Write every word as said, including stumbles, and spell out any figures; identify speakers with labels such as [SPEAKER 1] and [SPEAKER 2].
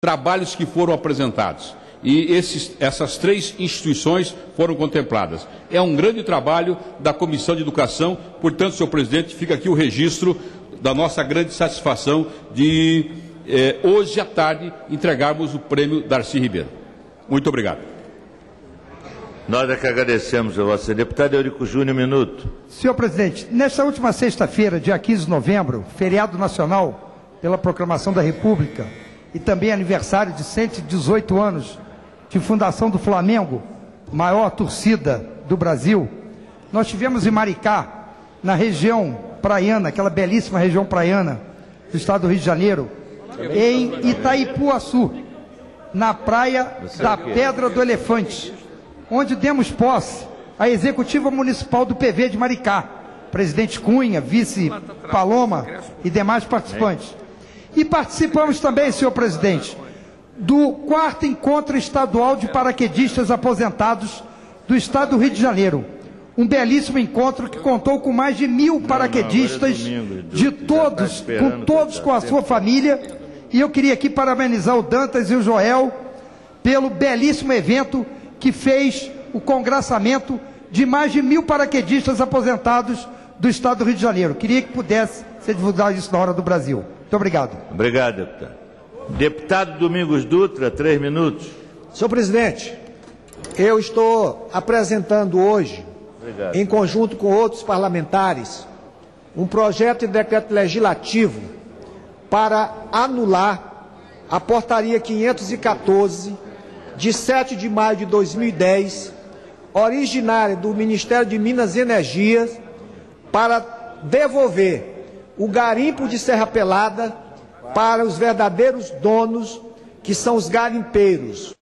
[SPEAKER 1] trabalhos que foram apresentados. E esses, essas três instituições foram contempladas. É um grande trabalho da Comissão de Educação, portanto, senhor presidente, fica aqui o registro da nossa grande satisfação de, eh, hoje à tarde, entregarmos o prêmio Darcy Ribeiro. Muito obrigado.
[SPEAKER 2] Nós é que agradecemos a você. Deputado Eurico Júnior, um minuto.
[SPEAKER 3] Senhor presidente, nesta última sexta-feira, dia quinze de novembro, feriado nacional pela proclamação da República e também aniversário de cento e dezoito anos de fundação do Flamengo, maior torcida do Brasil, nós tivemos em Maricá, na região praiana, aquela belíssima região praiana do estado do Rio de Janeiro, em Itaipuaçu, na praia da Pedra do Elefante, onde demos posse à executiva municipal do P V de Maricá, presidente Cunha, vice Paloma e demais participantes. E participamos também, senhor presidente, do quarto encontro estadual de paraquedistas aposentados do estado do Rio de Janeiro. Um belíssimo encontro que contou com mais de mil paraquedistas de todos, com todos com a sua família. E eu queria aqui parabenizar o Dantas e o Joel pelo belíssimo evento que fez o congraçamento de mais de mil paraquedistas aposentados do estado do Rio de Janeiro. Queria que pudesse ser divulgado isso na hora do Brasil. Muito obrigado.
[SPEAKER 2] Obrigado, deputado. Deputado Domingos Dutra, três minutos.
[SPEAKER 4] Senhor presidente, eu estou apresentando hoje, Obrigado. em conjunto com outros parlamentares, um projeto de decreto legislativo para anular a portaria quinhentos e quatorze, de sete de maio de dois mil e dez, originária do Ministério de Minas e Energia, para devolver o garimpo de Serra Pelada para os verdadeiros donos, que são os garimpeiros.